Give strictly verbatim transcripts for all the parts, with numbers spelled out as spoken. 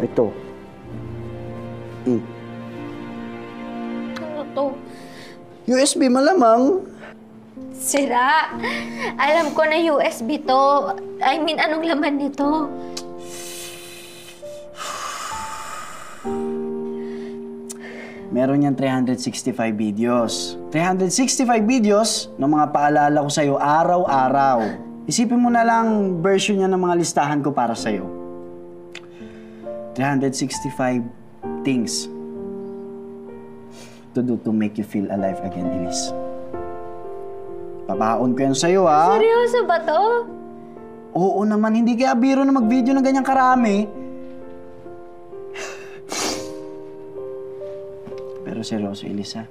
ito. Mm. Ano to? U S B malamang. Sira. Alam ko na U S B to. I mean, anong laman nito? Meron yan three hundred sixty-five videos. three hundred sixty-five videos ng mga paalala ko sa'yo araw-araw. Isipin mo na lang version niya ng mga listahan ko para sa'yo. three hundred sixty-five things to do to make you feel alive again, Elise. Pabaon ko yan sa'yo, ha? Seryoso ba to? Oo naman, hindi kaya biro na mag-video ng ganyang karami. Pero seryoso, Elisa.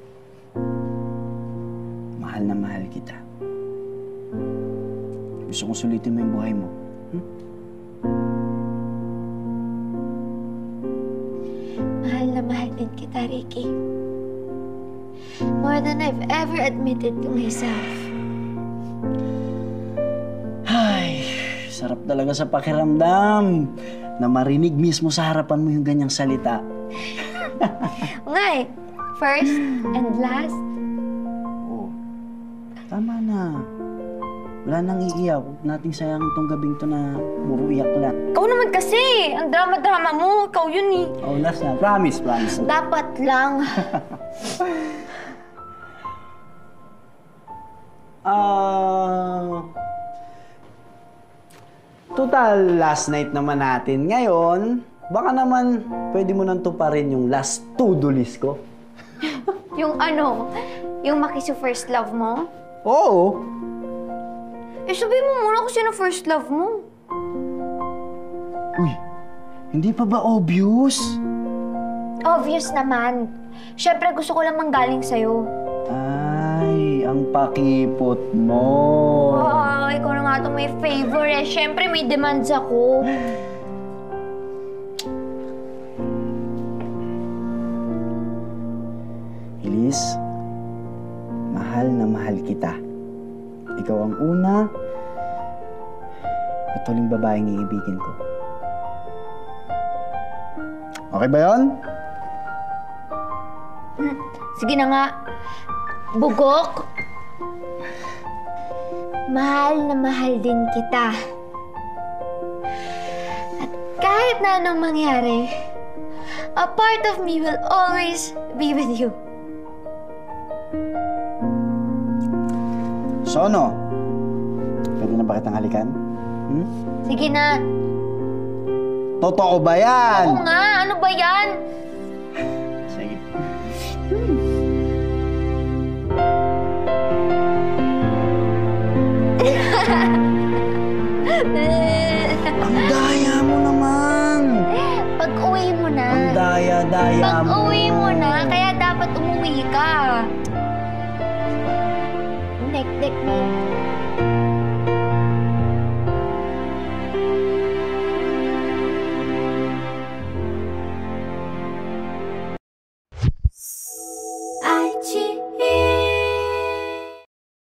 Mahal na mahal kita. Gusto kong sulitin mo yung buhay mo. Hmm? Mahal na mahal din kita, Ricky. More than I've ever admitted to myself. Ay, sarap talaga sa pakiramdam na marinig mismo sa harapan mo yung ganyang salita. Ngay, first and last. Oo. Tama na. Wala nang iiyak. Huwag nating sayang itong gabing to na puro iyak lang. Ikaw naman kasi. Ang drama-drama mo. Ikaw yun eh. Oh, last na. Promise, promise. Dapat lang. Ah... total, last night naman natin. Ngayon, baka naman pwede mo nang tuparin yung last to-do list ko. Yung ano? Yung makiso first love mo? Oo. Eh, sabihin mo muna kung sino first love mo. Uy, hindi pa ba obvious? Obvious naman. Siyempre, gusto ko lang manggaling sa'yo. Ay, ang pakipot mo. Oh, ikaw na nga itong may favor eh. Siyempre, may demands ako. Elise, mahal na mahal kita. Ikaw ang una at huling babaeng iibigin ko. Okay ba yun? Sige na nga. Bugok. Mahal na mahal din kita. At kahit na anong mangyari, a part of me will always be with you. So ano? Pwede na ba kitang halikan? Hmm? Sige na. Totoo ba yan? Oo nga, ano ba yan? Sige. Ang daya mo naman! Pag-uwi mo na. Ang daya-daya mo. Pag-uwi mo na, kaya dapat umuwi ka. Nek-nek mo.